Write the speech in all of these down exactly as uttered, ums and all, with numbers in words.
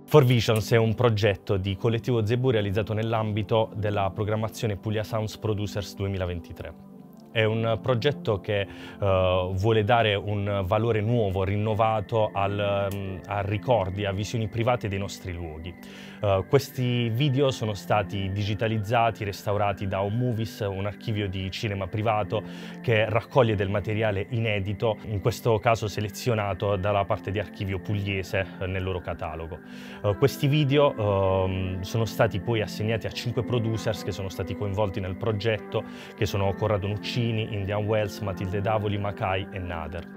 four Visions è un progetto di Collettivo Zebu realizzato nell'ambito della programmazione Puglia Sounds Producers duemilaventitré. È un progetto che uh, vuole dare un valore nuovo, rinnovato al, um, a ricordi, a visioni private dei nostri luoghi. Uh, questi video sono stati digitalizzati, restaurati da Home Movies, un archivio di cinema privato che raccoglie del materiale inedito, in questo caso selezionato dalla parte di archivio pugliese uh, nel loro catalogo. Uh, questi video uh, sono stati poi assegnati a cinque producers che sono stati coinvolti nel progetto, che sono Corrado Nuccini, Indian Wells, Matilde Davoli, Macai e Nader.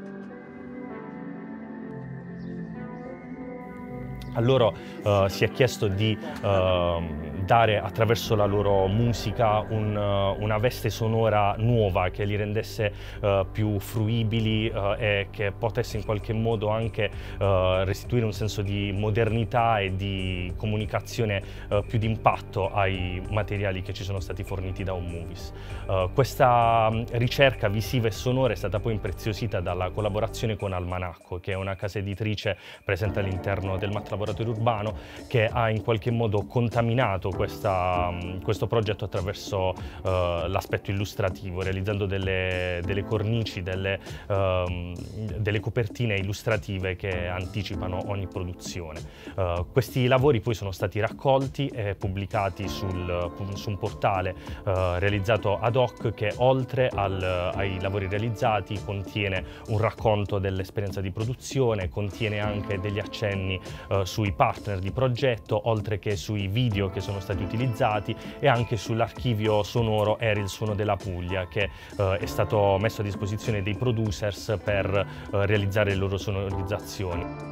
A loro uh, si è chiesto di uh, dare attraverso la loro musica un, uh, una veste sonora nuova che li rendesse uh, più fruibili uh, e che potesse in qualche modo anche uh, restituire un senso di modernità e di comunicazione uh, più d'impatto ai materiali che ci sono stati forniti da Home Movies. Uh, questa ricerca visiva e sonora è stata poi impreziosita dalla collaborazione con Almanacco, che è una casa editrice presente all'interno del MAT Laboratorio Urbano, che ha in qualche modo contaminato questa, questo progetto attraverso uh, l'aspetto illustrativo, realizzando delle, delle cornici, delle, uh, delle copertine illustrative che anticipano ogni produzione. Uh, questi lavori poi sono stati raccolti e pubblicati sul, su un portale uh, realizzato ad hoc che, oltre al, ai lavori realizzati, contiene un racconto dell'esperienza di produzione, contiene anche degli accenni uh, sui partner di progetto, oltre che sui video che sono stati utilizzati, e anche sull'archivio sonoro Era il suono della Puglia, che uh, è stato messo a disposizione dei producers per uh, realizzare le loro sonorizzazioni.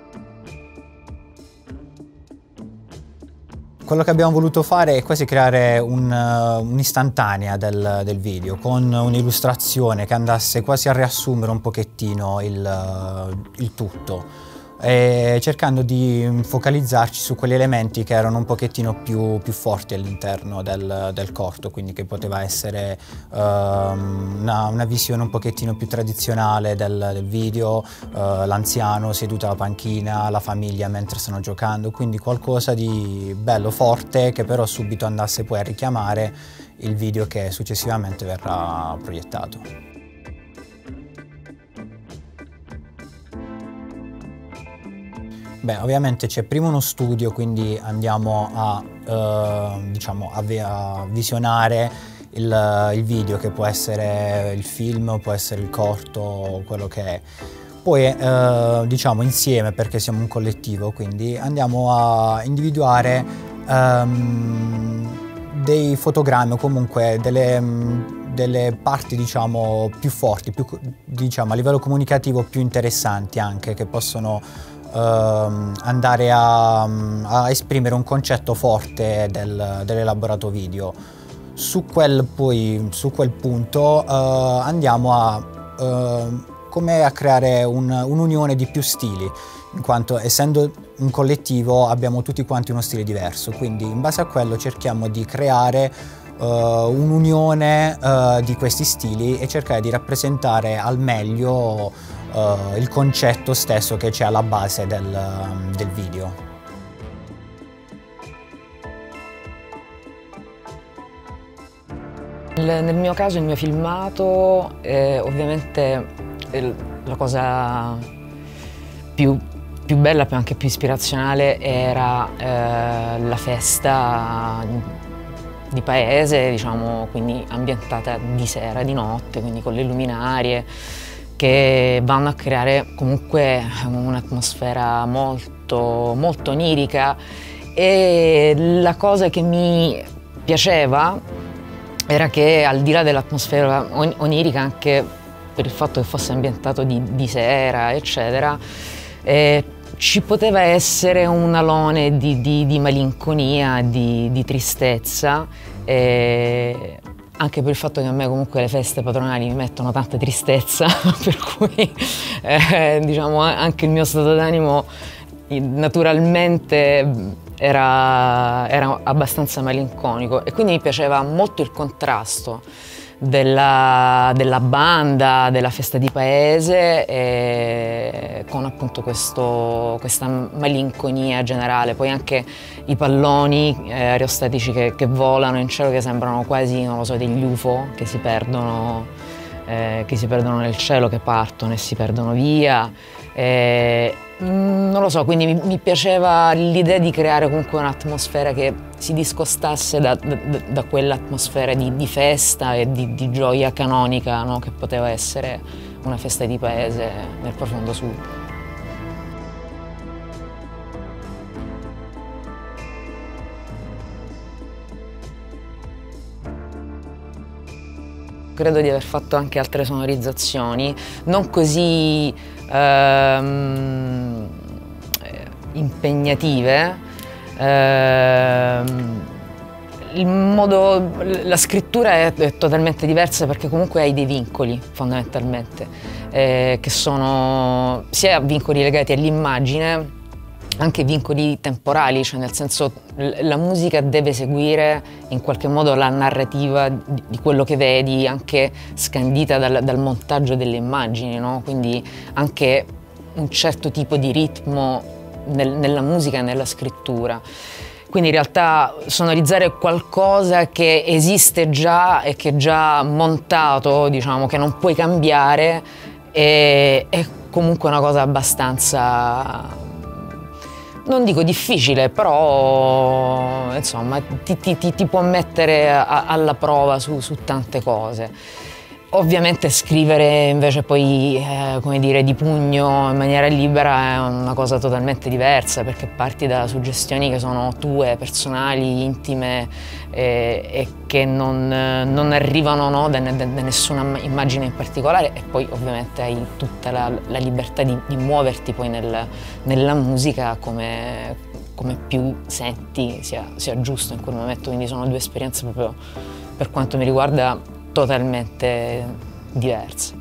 Quello che abbiamo voluto fare è quasi creare un'istantanea un del, del video, con un'illustrazione che andasse quasi a riassumere un pochettino il, il tutto, e cercando di focalizzarci su quegli elementi che erano un pochettino più, più forti all'interno del, del corto, quindi che poteva essere uh, una, una visione un pochettino più tradizionale del, del video, uh, l'anziano seduto alla panchina, la famiglia mentre stanno giocando, quindi qualcosa di bello, forte, che però subito andasse poi a richiamare il video che successivamente verrà proiettato. Beh, ovviamente c'è prima uno studio, quindi andiamo a, eh, diciamo, a, a visionare il, il video, che può essere il film, può essere il corto, quello che è. Poi, eh, diciamo, insieme, perché siamo un collettivo, quindi andiamo a individuare ehm, dei fotogrammi o comunque delle, delle parti, diciamo, più forti, più, diciamo, a livello comunicativo più interessanti anche, che possono Uh, andare a, a esprimere un concetto forte del, dell'elaborato video. Su quel, poi, su quel punto uh, andiamo a, uh, come a creare un'unione un di più stili, in quanto, essendo un collettivo, abbiamo tutti quanti uno stile diverso, quindi in base a quello cerchiamo di creare uh, un'unione uh, di questi stili e cercare di rappresentare al meglio Uh, il concetto stesso che c'è alla base del, um, del video. Nel mio caso, il mio filmato, eh, ovviamente eh, la cosa più, più bella, più anche più ispirazionale, era eh, la festa di paese, diciamo, quindi ambientata di sera, di notte, quindi con le luminarie, che vanno a creare comunque un'atmosfera molto, molto onirica. E la cosa che mi piaceva era che, al di là dell'atmosfera onirica, anche per il fatto che fosse ambientato di, di sera, eccetera, eh, ci poteva essere un alone di, di, di malinconia, di, di tristezza, eh, anche per il fatto che a me comunque le feste patronali mi mettono tanta tristezza, per cui eh, diciamo anche il mio stato d'animo naturalmente era, era abbastanza malinconico, e quindi mi piaceva molto il contrasto della, della banda, della festa di paese, e con appunto questo, questa malinconia generale. Poi anche i palloni eh, aerostatici che, che volano in cielo, che sembrano quasi, non lo so, degli U F O che si perdono, eh, che si perdono nel cielo, che partono e si perdono via. Eh, non lo so, quindi mi, mi piaceva l'idea di creare comunque un'atmosfera che si discostasse da, da, da quell'atmosfera di, di festa e di, di gioia canonica, no? Che poteva essere una festa di paese nel profondo sud. Credo di aver fatto anche altre sonorizzazioni, non così ehm, impegnative. Ehm, il modo, la scrittura è, è totalmente diversa, perché comunque hai dei vincoli fondamentalmente, eh, che sono sia vincoli legati all'immagine, anche vincoli temporali, cioè nel senso la musica deve seguire in qualche modo la narrativa di, di quello che vedi, anche scandita dal, dal montaggio delle immagini, no? Quindi anche un certo tipo di ritmo nel, nella musica e nella scrittura. Quindi in realtà sonorizzare qualcosa che esiste già e che è già montato, diciamo, che non puoi cambiare, è, è comunque una cosa abbastanza, non dico difficile, però insomma ti, ti, ti può mettere a, alla prova su, su tante cose. Ovviamente scrivere invece poi, eh, come dire, di pugno in maniera libera è una cosa totalmente diversa, perché parti da suggestioni che sono tue, personali, intime, eh, e che non, non arrivano, no, da, da, da nessuna immagine in particolare, e poi ovviamente hai tutta la, la libertà di, di muoverti poi nel, nella musica come, come più senti sia, sia giusto in quel momento. Quindi sono due esperienze proprio, per quanto mi riguarda, totalmente diverse.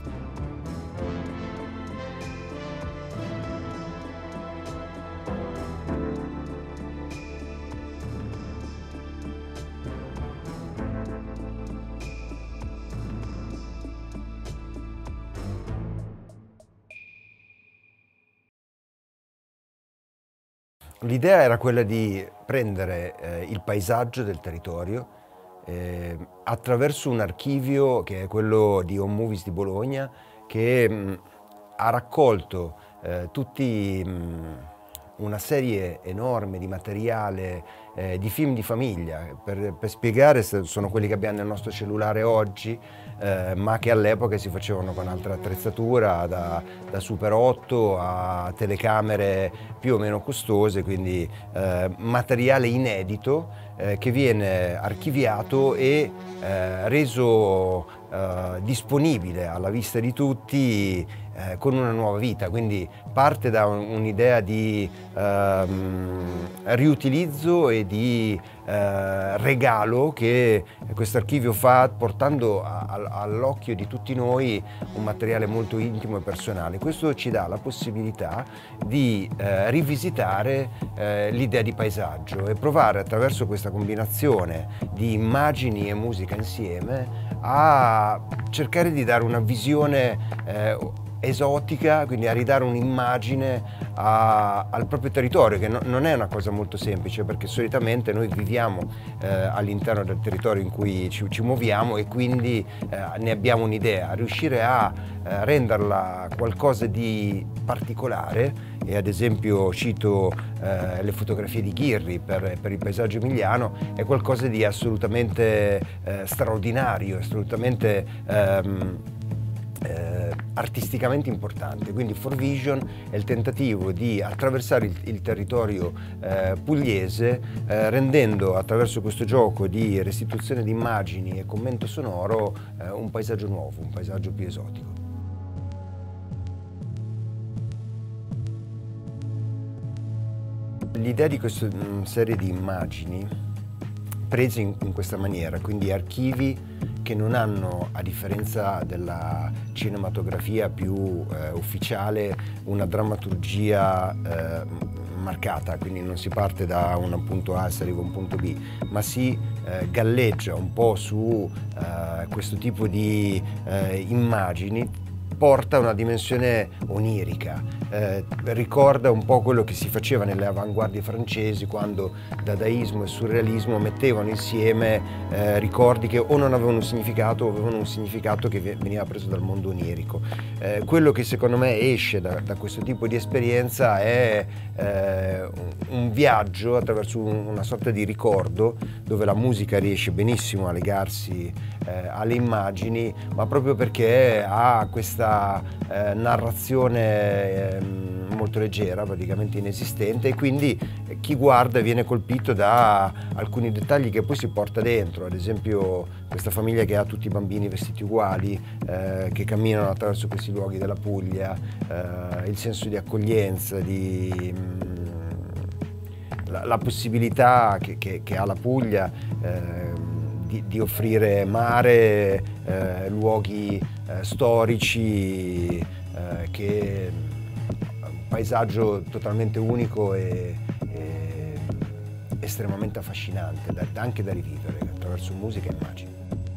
L'idea era quella di prendere eh, il paesaggio del territorio Eh, attraverso un archivio che è quello di Home Movies di Bologna, che mh, ha raccolto eh, tutti mh, una serie enorme di materiale, eh, di film di famiglia. Per, per spiegare, sono quelli che abbiamo nel nostro cellulare oggi, eh, ma che all'epoca si facevano con altra attrezzatura, da, da Super otto a telecamere più o meno costose, quindi eh, materiale inedito eh, che viene archiviato e eh, reso eh, disponibile alla vista di tutti eh, con una nuova vita. Quindi parte da un'idea di ehm, riutilizzo e di eh, regalo che questo archivio fa, portando all'occhio di tutti noi un materiale molto intimo e personale. Questo ci dà la possibilità di eh, rivisitare eh, l'idea di paesaggio e provare, attraverso questa combinazione di immagini e musica insieme, a cercare di dare una visione eh, esotica, quindi a ridare un'immagine al proprio territorio, che no, non è una cosa molto semplice, perché solitamente noi viviamo eh, all'interno del territorio in cui ci, ci muoviamo, e quindi eh, ne abbiamo un'idea. Riuscire a eh, renderla qualcosa di particolare, e ad esempio cito eh, le fotografie di Ghirri per, per il paesaggio emiliano, è qualcosa di assolutamente eh, straordinario, assolutamente ehm, Eh, artisticamente importante. Quindi four vision è il tentativo di attraversare il, il territorio eh, pugliese, eh, rendendo, attraverso questo gioco di restituzione di immagini e commento sonoro, eh, un paesaggio nuovo, un paesaggio più esotico. L'idea di questa mh, serie di immagini prese in, in questa maniera, quindi archivi che non hanno, a differenza della cinematografia più eh, ufficiale, una drammaturgia eh, marcata, quindi non si parte da un punto A e si arriva a un punto B, ma si eh, galleggia un po' su eh, questo tipo di eh, immagini, porta una dimensione onirica, eh, ricorda un po' quello che si faceva nelle avanguardie francesi quando dadaismo e surrealismo mettevano insieme eh, ricordi che o non avevano un significato o avevano un significato che veniva preso dal mondo onirico. Eh, quello che secondo me esce da, da questo tipo di esperienza è eh, un, un viaggio attraverso un, una sorta di ricordo dove la musica riesce benissimo a legarsi eh, alle immagini, ma proprio perché ha questa Eh, narrazione eh, molto leggera, praticamente inesistente, e quindi eh, chi guarda viene colpito da alcuni dettagli che poi si porta dentro, ad esempio questa famiglia che ha tutti i bambini vestiti uguali, eh, che camminano attraverso questi luoghi della Puglia, eh, il senso di accoglienza, di mh, la, la possibilità che, che, che ha la Puglia eh, Di, di offrire mare, eh, luoghi eh, storici, eh, che un paesaggio totalmente unico e, e estremamente affascinante, da, anche da rivivere attraverso musica e immagini.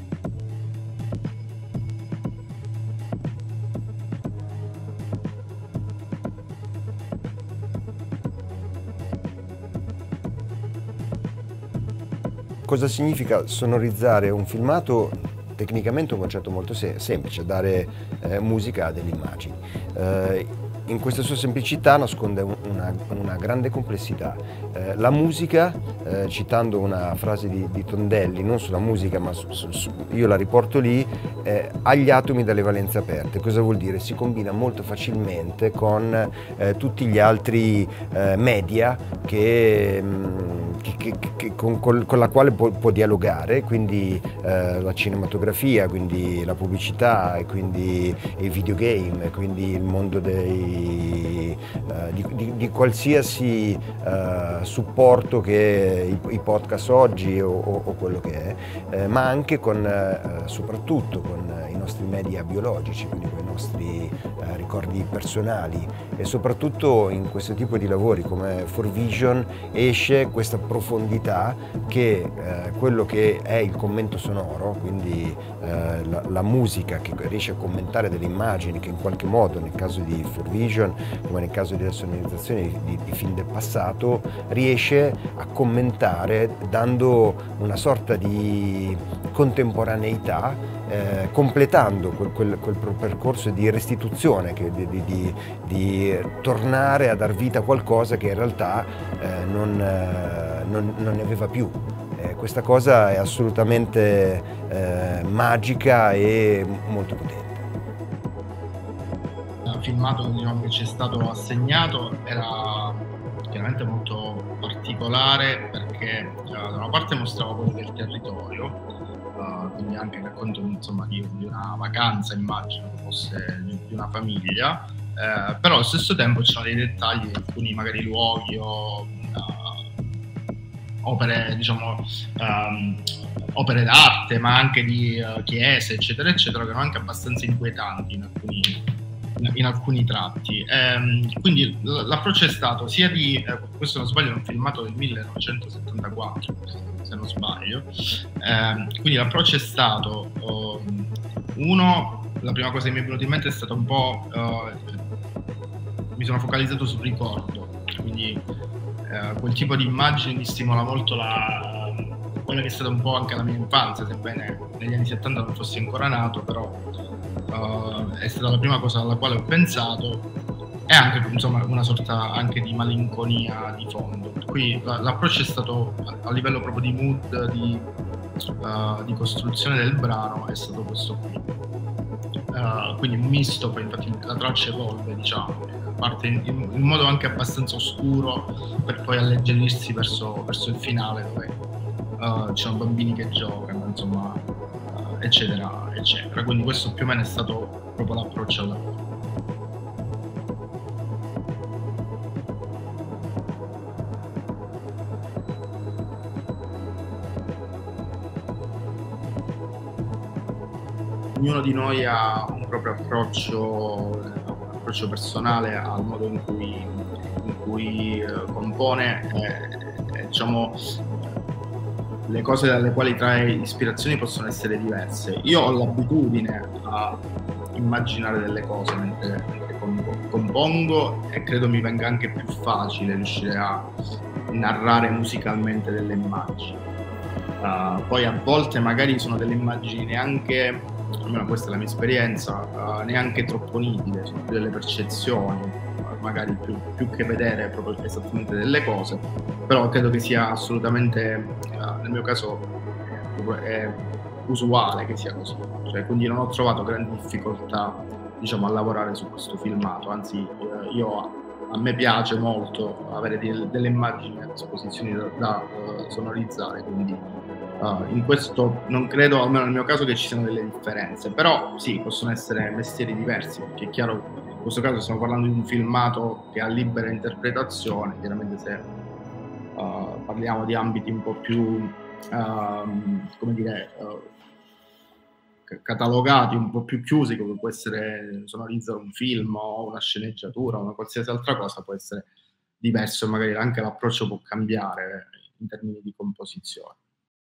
Cosa significa sonorizzare un filmato? Tecnicamente è un concetto molto se semplice, dare eh, musica a delle immagini. Eh, in questa sua semplicità nasconde una, una grande complessità. Eh, la musica, eh, citando una frase di, di Tondelli, non sulla musica ma su, su, su, io la riporto lì, eh, ha gli atomi dalle valenze aperte. Cosa vuol dire? Si combina molto facilmente con eh, tutti gli altri eh, media che, mh, che, che, che, con, con la quale può, può dialogare, quindi eh, la cinematografia, quindi la pubblicità, e quindi i videogame, e quindi il mondo dei Di, uh, di, di, di qualsiasi uh, supporto che i, i podcast oggi o, o, o quello che è, eh, ma anche con, uh, soprattutto con i nostri media biologici, quindi con i nostri uh, ricordi personali, e soprattutto in questo tipo di lavori come four vision esce questa profondità che uh, quello che è il commento sonoro, quindi uh, la, la musica che riesce a commentare delle immagini che in qualche modo, nel caso di four vision come nel caso delle sonorizzazioni di, di film del passato, riesce a commentare dando una sorta di contemporaneità, eh, completando quel, quel, quel percorso di restituzione, che, di, di, di, di tornare a dar vita a qualcosa che in realtà eh, non, eh, non, non ne aveva più. Eh, questa cosa è assolutamente eh, magica e molto potente. Filmato, diciamo, che ci è stato assegnato era chiaramente molto particolare perché uh, da una parte mostrava quello del territorio, uh, quindi anche il racconto, insomma, di, di una vacanza, immagino che fosse di, di una famiglia, uh, però allo stesso tempo c'erano dei dettagli, alcuni magari luoghi o uh, opere, diciamo, um, opere d'arte, ma anche di uh, chiese, eccetera, eccetera, che erano anche abbastanza inquietanti in alcuni in alcuni tratti. Ehm, quindi l'approccio è stato sia di, eh, questo non sbaglio è un filmato del millenovecentosettantaquattro se non sbaglio, ehm, quindi l'approccio è stato oh, uno, la prima cosa che mi è venuta in mente è stata un po' uh, mi sono focalizzato sul ricordo, quindi uh, quel tipo di immagine mi stimola molto la, quella che è stata un po' anche la mia infanzia, sebbene negli anni settanta non fossi ancora nato, però Uh, è stata la prima cosa alla quale ho pensato, e anche, insomma, una sorta anche di malinconia di fondo. Qui la, l'approccio è stato a, a livello proprio di mood, di, uh, di costruzione del brano, è stato questo qui. Uh, quindi un misto, poi infatti la traccia evolve, diciamo, parte in, in, in modo anche abbastanza oscuro per poi alleggerirsi verso, verso il finale, dove uh, ci sono bambini che giocano, insomma, eccetera, eccetera. Quindi questo più o meno è stato proprio l'approccio al lavoro. Ognuno di noi ha un proprio approccio, un approccio personale al modo in cui, in cui eh, compone, eh, eh, diciamo, le cose dalle quali trae ispirazioni possono essere diverse. Io ho l'abitudine a immaginare delle cose mentre, mentre compongo e credo mi venga anche più facile riuscire a narrare musicalmente delle immagini. Uh, poi a volte magari sono delle immagini neanche, almeno questa è la mia esperienza, uh, neanche troppo nitide, sono più delle percezioni, magari più, più che vedere proprio esattamente delle cose, però credo che sia assolutamente, uh, nel mio caso, è, è usuale che sia così, cioè, quindi non ho trovato grandi difficoltà, diciamo, a lavorare su questo filmato, anzi uh, io a me piace molto avere del, delle immagini a disposizione da, da uh, sonorizzare, quindi uh, in questo non credo, almeno nel mio caso, che ci siano delle differenze, però sì, possono essere mestieri diversi, perché è chiaro, in questo caso stiamo parlando di un filmato che ha libera interpretazione, chiaramente se uh, parliamo di ambiti un po' più, uh, come dire, uh, catalogati, un po' più chiusi, come può essere sonorizzare un film o una sceneggiatura o una qualsiasi altra cosa, può essere diverso e magari anche l'approccio può cambiare in termini di composizione.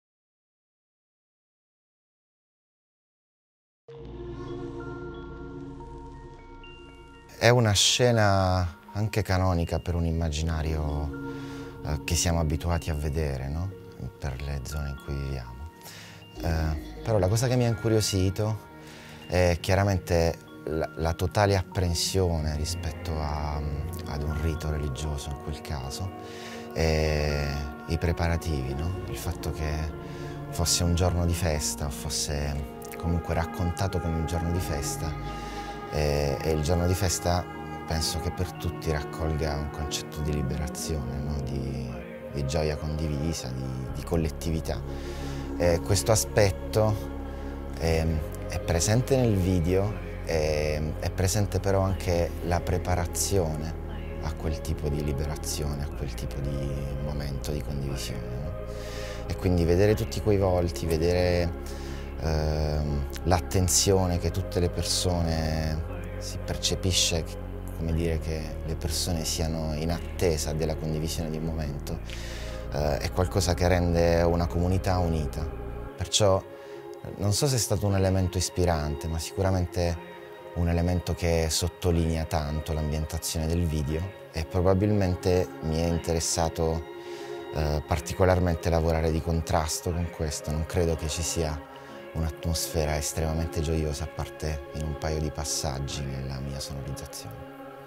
È una scena anche canonica per un immaginario eh, che siamo abituati a vedere, no? Per le zone in cui viviamo. Eh, però la cosa che mi ha incuriosito è chiaramente la, la totale apprensione rispetto a, ad un rito religioso in quel caso, e i preparativi, no? Il fatto che fosse un giorno di festa, fosse comunque raccontato come un giorno di festa, e, e il giorno di festa penso che per tutti raccolga un concetto di liberazione, no? di, di gioia condivisa, di, di collettività. Eh, questo aspetto è, è presente nel video, è, è presente però anche la preparazione a quel tipo di liberazione, a quel tipo di momento di condivisione, no? E quindi vedere tutti quei volti, vedere eh, l'attenzione che tutte le persone, si percepisce, come dire, che le persone siano in attesa della condivisione di un momento, Uh, è qualcosa che rende una comunità unita. Perciò non so se è stato un elemento ispirante, ma sicuramente un elemento che sottolinea tanto l'ambientazione del video, e probabilmente mi è interessato uh, particolarmente lavorare di contrasto con questo. Non credo che ci sia un'atmosfera estremamente gioiosa, a parte in un paio di passaggi nella mia sonorizzazione.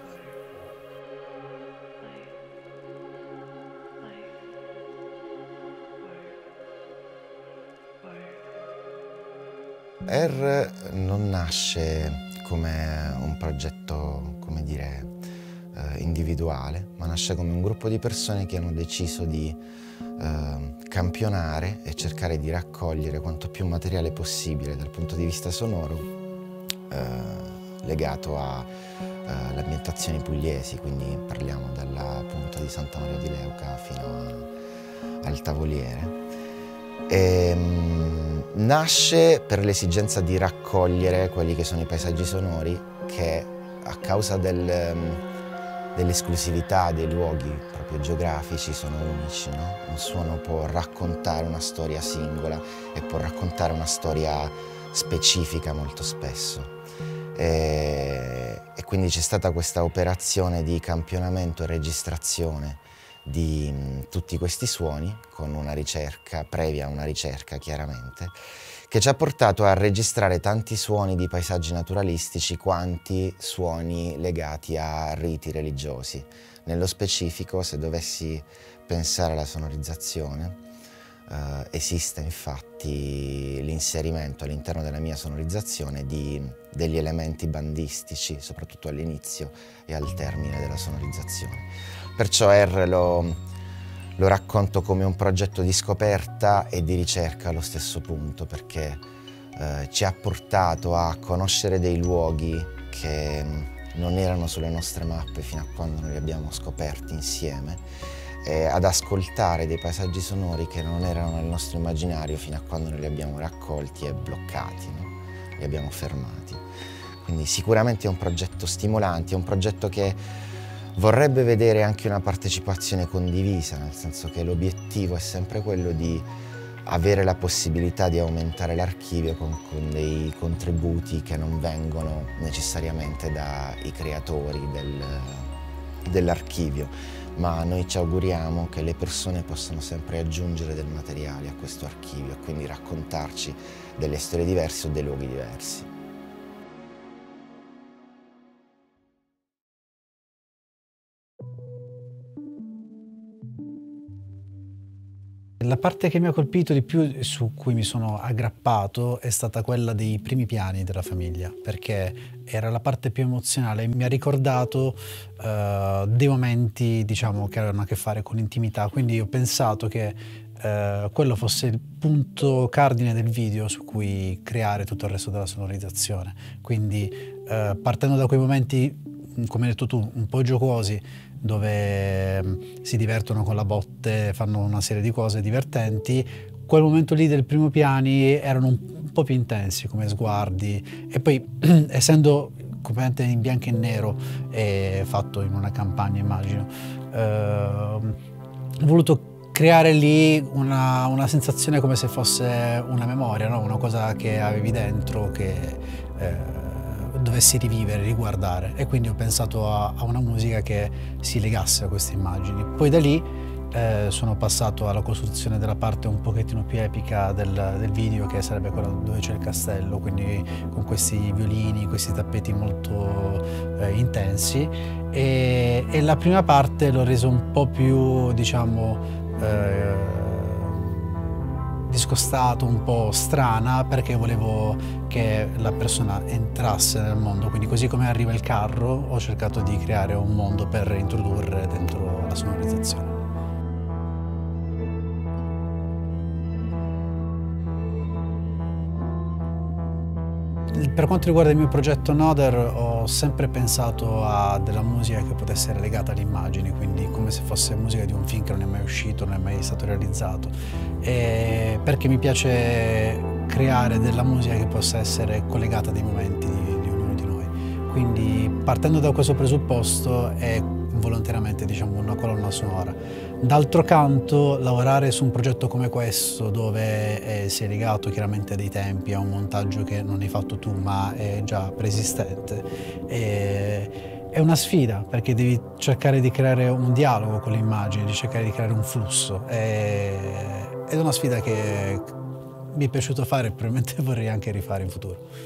R non nasce come un progetto, come dire, eh, individuale, ma nasce come un gruppo di persone che hanno deciso di eh, campionare e cercare di raccogliere quanto più materiale possibile dal punto di vista sonoro eh, legato all'ambientazione uh, pugliesi, quindi parliamo dalla punta di Santa Maria di Leuca fino a, al Tavoliere. E, um, nasce per l'esigenza di raccogliere quelli che sono i paesaggi sonori che, a causa del, um, dell'esclusività dei luoghi proprio geografici, sono unici, no? Un suono può raccontare una storia singola e può raccontare una storia specifica molto spesso. E, e quindi c'è stata questa operazione di campionamento e registrazione di mh, tutti questi suoni, con una ricerca, previa una ricerca chiaramente, che ci ha portato a registrare tanti suoni di paesaggi naturalistici quanti suoni legati a riti religiosi. Nello specifico, se dovessi pensare alla sonorizzazione, Uh, esiste infatti l'inserimento all'interno della mia sonorizzazione di, degli elementi bandistici, soprattutto all'inizio e al termine della sonorizzazione. Perciò R lo, lo racconto come un progetto di scoperta e di ricerca allo stesso punto, perché uh, ci ha portato a conoscere dei luoghi che non erano sulle nostre mappe fino a quando non li abbiamo scoperti insieme, e ad ascoltare dei paesaggi sonori che non erano nel nostro immaginario fino a quando noi li abbiamo raccolti e bloccati, no? Li abbiamo fermati. Quindi sicuramente è un progetto stimolante, è un progetto che vorrebbe vedere anche una partecipazione condivisa, nel senso che l'obiettivo è sempre quello di avere la possibilità di aumentare l'archivio con, con dei contributi che non vengono necessariamente dai creatori del, dell'archivio, ma noi ci auguriamo che le persone possano sempre aggiungere del materiale a questo archivio e quindi raccontarci delle storie diverse o dei luoghi diversi. La parte che mi ha colpito di più e su cui mi sono aggrappato è stata quella dei primi piani della famiglia, perché era la parte più emozionale. Mi ha ricordato uh, dei momenti, diciamo, che avevano a che fare con l'intimità, quindi ho pensato che uh, quello fosse il punto cardine del video su cui creare tutto il resto della sonorizzazione. Quindi uh, partendo da quei momenti, come hai detto tu, un po' giocosi, dove si divertono con la botte, fanno una serie di cose divertenti, quel momento lì del primo piani erano un po' più intensi come sguardi, e poi essendo completamente in bianco e nero e fatto in una campagna, immagino, eh, ho voluto creare lì una, una sensazione come se fosse una memoria, no? Una cosa che avevi dentro, che eh, dovessi rivivere, riguardare, e quindi ho pensato a, a una musica che si legasse a queste immagini. Poi da lì eh, sono passato alla costruzione della parte un pochettino più epica del, del video, che sarebbe quella dove c'è il castello, quindi con questi violini, questi tappeti molto eh, intensi, e, e la prima parte l'ho reso un po' più, diciamo, eh, discostato, un po' strana, perché volevo che la persona entrasse nel mondo, quindi così come arriva il carro ho cercato di creare un mondo per introdurre dentro la sonorizzazione. Per quanto riguarda il mio progetto Noder, ho sempre pensato a della musica che potesse essere legata alle immagini, quindi come se fosse musica di un film che non è mai uscito, non è mai stato realizzato, e perché mi piace creare della musica che possa essere collegata a dei momenti di, di ognuno di noi. Quindi partendo da questo presupposto è volontariamente, diciamo, una colonna sonora. D'altro canto, lavorare su un progetto come questo, dove eh, sei legato chiaramente a dei tempi, a un montaggio che non hai fatto tu ma è già preesistente, è, è una sfida, perché devi cercare di creare un dialogo con le immagini, di cercare di creare un flusso. È, è una sfida che mi è piaciuto fare e probabilmente vorrei anche rifare in futuro.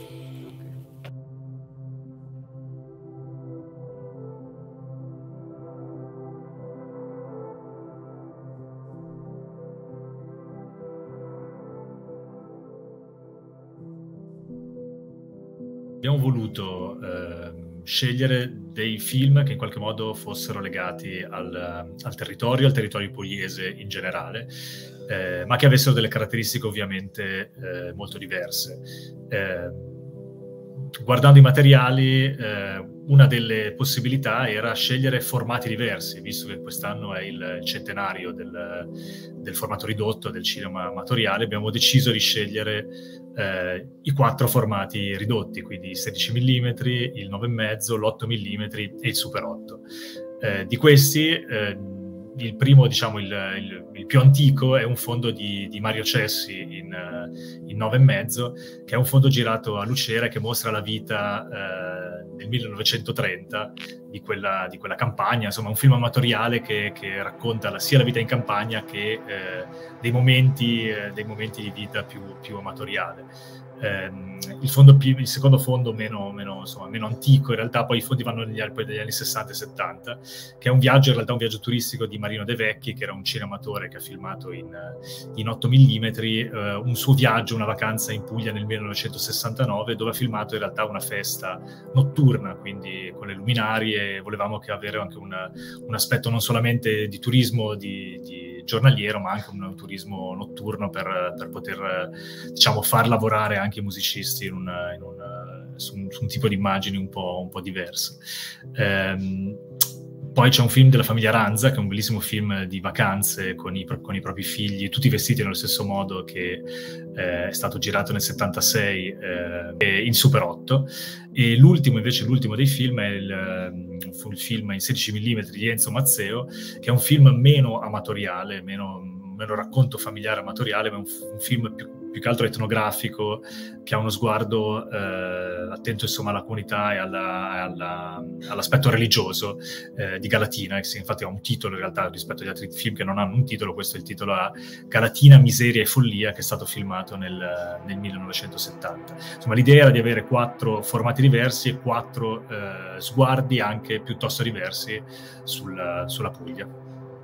Abbiamo voluto eh, scegliere dei film che in qualche modo fossero legati al, al territorio, al territorio pugliese in generale, eh, ma che avessero delle caratteristiche ovviamente eh, molto diverse. Eh, guardando i materiali, eh, una delle possibilità era scegliere formati diversi, visto che quest'anno è il centenario del, del formato ridotto del cinema amatoriale. Abbiamo deciso di scegliere eh, i quattro formati ridotti, quindi il sedici millimetri, il nove virgola cinque, l'otto millimetri e il Super otto. Eh, di questi, eh, il primo, diciamo, il, il, il più antico è un fondo di, di Mario Cessi in, in nove virgola cinque, che è un fondo girato a Lucera, che mostra la vita eh, nel millenovecentotrenta di quella, di quella campagna. Insomma, un film amatoriale che, che racconta la, sia la vita in campagna che eh, dei, momenti, eh, dei momenti di vita più, più amatoriale. Eh, il, fondo più, il secondo fondo meno, meno, insomma, meno antico, in realtà poi i fondi vanno negli, poi dagli anni sessanta e settanta, che è un viaggio, in realtà un viaggio turistico di Marino De Vecchi, che era un cinematore che ha filmato in, in otto millimetri eh, un suo viaggio, una vacanza in Puglia nel millenovecentosessantanove, dove ha filmato in realtà una festa notturna, quindi con le luminarie. Volevamo che avere anche un, un aspetto non solamente di turismo di, di giornaliero, ma anche un turismo notturno per, per poter, diciamo, far lavorare anche i musicisti in un, in un, su, un, su un tipo di immagini un po', un po' diverse. Ehm, poi c'è un film della famiglia Ranza, che è un bellissimo film di vacanze con i, con i propri figli, tutti vestiti nello stesso modo, che eh, è stato girato nel settantasei eh, in Super otto. E l'ultimo, invece, l'ultimo dei film è il, il film in sedici millimetri di Enzo Mazzeo, che è un film meno amatoriale, meno, meno racconto familiare amatoriale, ma un, un film più più che altro etnografico, che ha uno sguardo eh, attento insomma alla comunità e alla, alla, all'aspetto religioso eh, di Galatina, che infatti ha un titolo in realtà rispetto agli altri film che non hanno un titolo. Questo è il titolo a Galatina, miseria e follia, che è stato filmato nel, nel millenovecentosettanta. Insomma, l'idea era di avere quattro formati diversi e quattro eh, sguardi anche piuttosto diversi sul, sulla Puglia.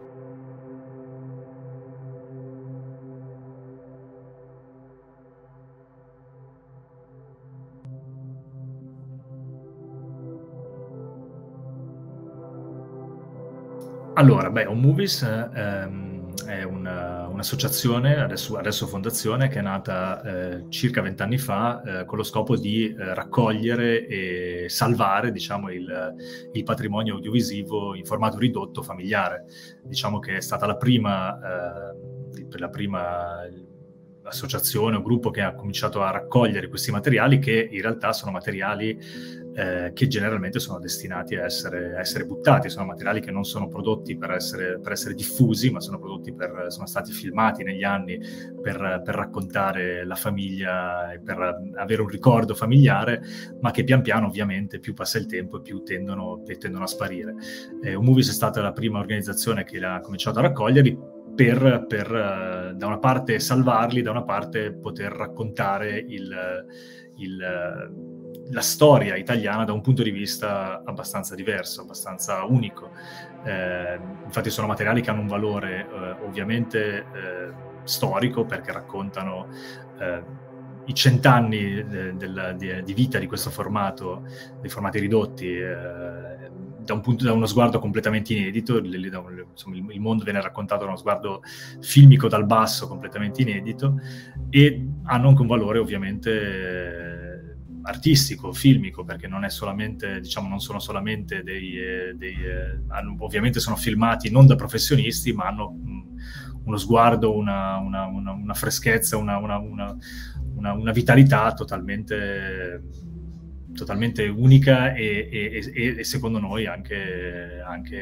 Allora, beh, Home Movies ehm, è una, un'associazione, adesso, adesso fondazione, che è nata eh, circa vent'anni fa eh, con lo scopo di eh, raccogliere e salvare, diciamo, il, il patrimonio audiovisivo in formato ridotto familiare. Diciamo che è stata la prima, eh, la prima associazione o gruppo che ha cominciato a raccogliere questi materiali, che in realtà sono materiali Eh, che generalmente sono destinati a essere, a essere buttati. Sono materiali che non sono prodotti per essere, per essere diffusi, ma sono prodotti per, sono stati filmati negli anni per, per raccontare la famiglia e per avere un ricordo familiare, ma che pian piano ovviamente più passa il tempo e più tendono, tendono a sparire. Eh, Home Movies è stata la prima organizzazione che ha cominciato a raccoglierli per, per uh, da una parte salvarli, da una parte poter raccontare il, il la storia italiana da un punto di vista abbastanza diverso, abbastanza unico. Eh, infatti sono materiali che hanno un valore eh, ovviamente eh, storico, perché raccontano eh, i cent'anni eh, del, di, di vita di questo formato, dei formati ridotti, eh, da, un punto, da uno sguardo completamente inedito. Il, da un, insomma, il, il mondo viene raccontato da uno sguardo filmico dal basso, completamente inedito, e hanno anche un valore ovviamente eh, artistico, filmico, perché non è solamente, diciamo, non sono solamente dei, eh, dei eh, hanno, ovviamente sono filmati non da professionisti, ma hanno mh, uno sguardo, una, una, una, una freschezza, una, una, una, una, una vitalità totalmente, totalmente unica e, e, e secondo noi anche, anche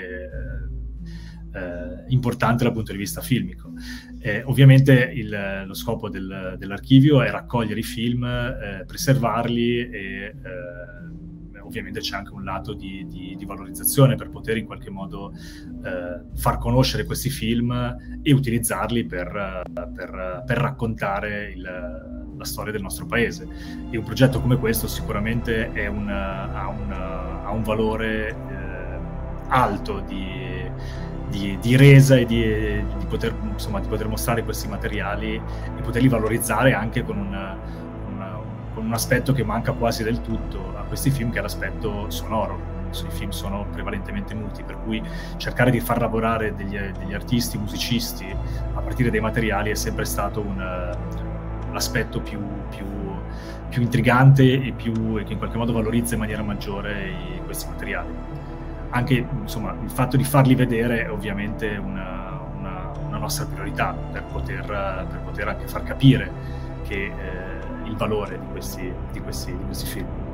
eh, importante dal punto di vista filmico. Eh, ovviamente il, lo scopo del, dell'archivio è raccogliere i film, eh, preservarli e eh, ovviamente c'è anche un lato di, di, di valorizzazione per poter in qualche modo eh, far conoscere questi film e utilizzarli per, per, per raccontare il, la storia del nostro paese. E un progetto come questo sicuramente è un, ha, un, ha un valore eh, alto di Di, di resa e di, di, poter, insomma, di poter mostrare questi materiali e poterli valorizzare anche con, una, una, con un aspetto che manca quasi del tutto a questi film, che è l'aspetto sonoro. I film sono prevalentemente muti, per cui cercare di far lavorare degli, degli artisti, musicisti a partire dai materiali è sempre stato un, l'aspetto più, più, più intrigante e, più, e che in qualche modo valorizza in maniera maggiore i, questi materiali. Anche, insomma, il fatto di farli vedere è ovviamente una, una, una nostra priorità per poter, per poter anche far capire che, eh, il valore di questi, di questi, di questi film.